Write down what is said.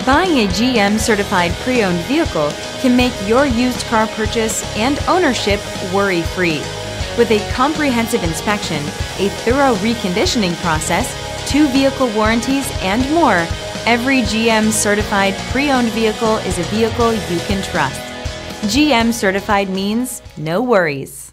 Buying a GM certified pre-owned vehicle can make your used car purchase and ownership worry-free. With a comprehensive inspection, a thorough reconditioning process, 2 vehicle warranties, and more, every GM certified pre-owned vehicle is a vehicle you can trust. GM certified means no worries.